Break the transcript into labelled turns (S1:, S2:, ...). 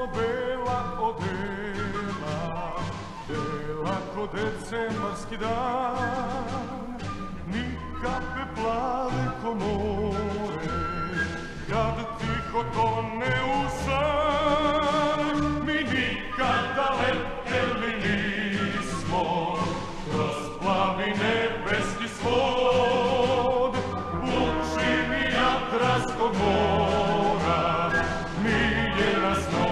S1: bela odela, bela ko decembarski dan, ni kape plave ko more, kad tiho tone u san. Mi nikada leteli nismo kroz plavi nebeski svod, vuči mi jadraskog mora, milje nas noć.